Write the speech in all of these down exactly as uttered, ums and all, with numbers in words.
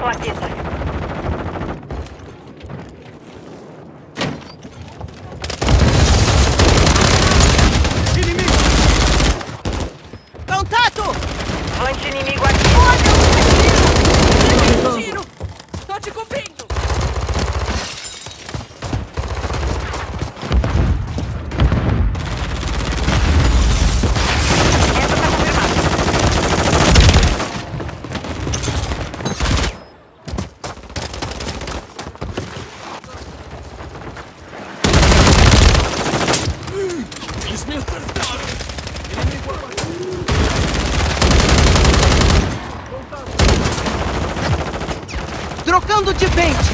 plaqueta. Inimigo! Contato! Vante inimigo aqui. Olha! Tiro! Tô te cobrindo! Trocando de pente!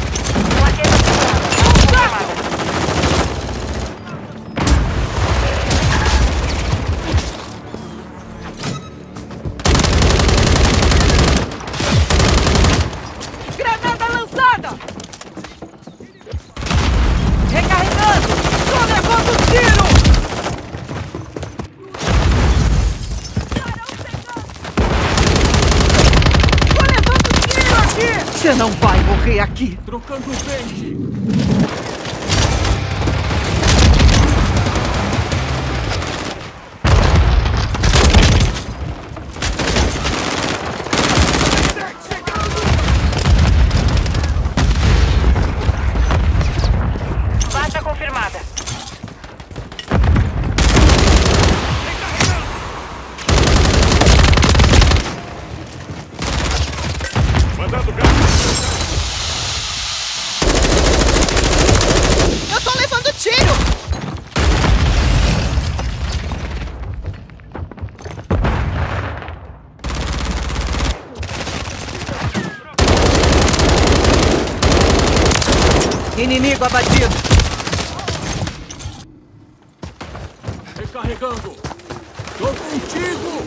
Granada lançada! Recarregando! Tô levando tiro! Tô levando tiro aqui! Você não vai morrer aqui! Trocando o pente! Baixa confirmada. Mandando gás. Eu tô levando tiro! Inimigo abatido! Recarregando! Tô contigo!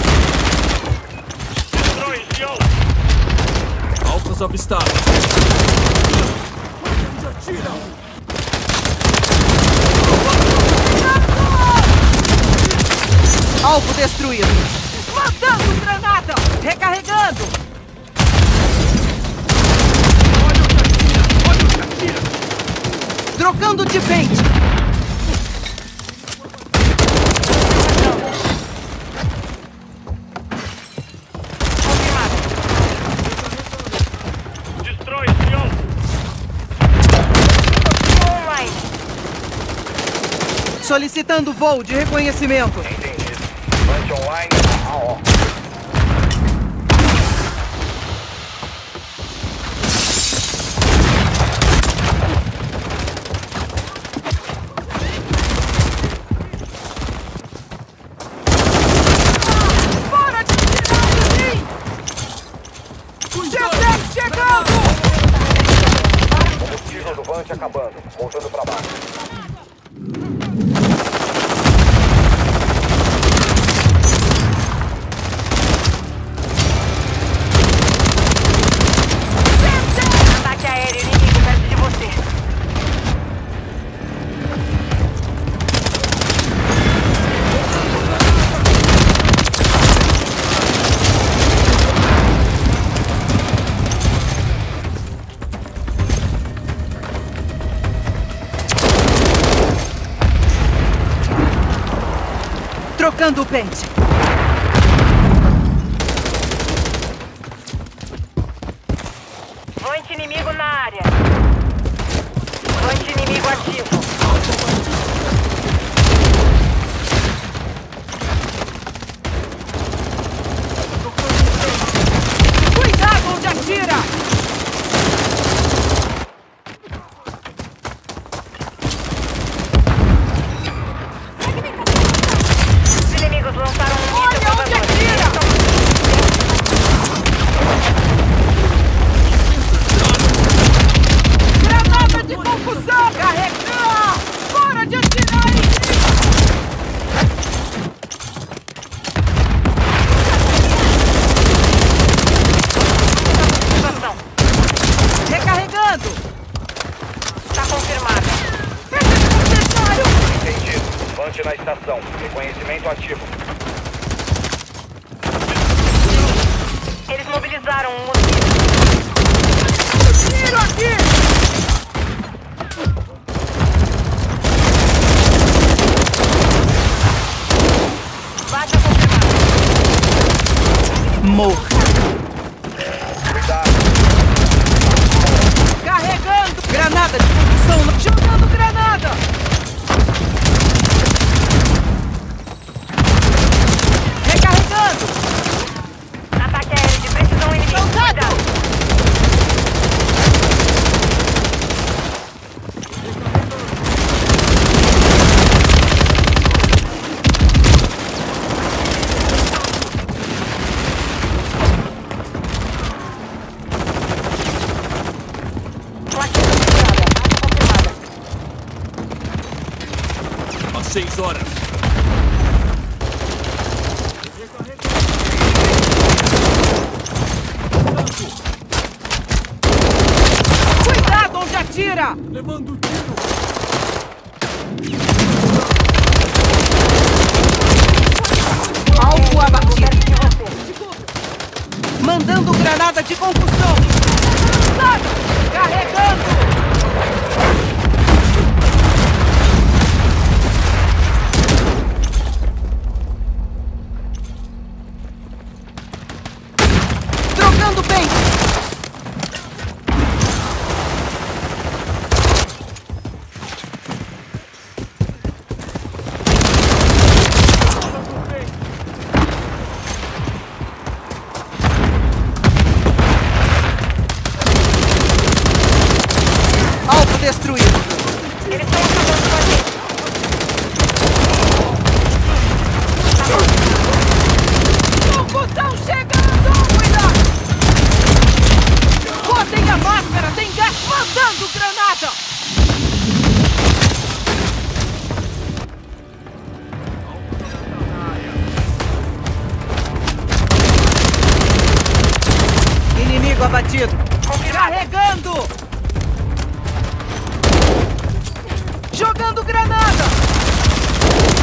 Destrói, espião. Alvos avistados! Onde atira? Alvo destruído! Mandando granada! Recarregando! Trocando de pente! Destrói, espião. Online. Solicitando voo de reconhecimento! Entendido. Vante online. A O. Para de tirar de mim! G-Tech chegando! Combustível do Vante acabando. Voltando pra baixo. Ataque aéreo inimigo perto de você. Trocando o pente! Vante inimigo na área. Vante inimigo ativo. Cuidado onde atira! Os inimigos lançaram um míssil Olha onde cruzador. atira! Granada de confusão! Carregar! Fora de atirar em mim! Situação. Recarregando! Tá confirmada. É desnecessário! Entendido. Vante na estação. Reconhecimento ativo. Eles mobilizaram um mosquito. Granada de condução. Jogando granada! Recarregando! Ataque aéreo de precisão inimigo. Lançado! Cuidado. Placa confirmada. Área confirmada. Às seis horas. Cuidado onde atira! Levando tiro. Alvo abatido. Perto de você. Mandando granada de concussão. Carregando! Trocando pente. Alvo destruído. Eles estão acabando com a gente. Concussão chegando! Cuidado! Botem a máscara! Tem gás mandando granada! Inimigo abatido. Carregando! Jogando granada!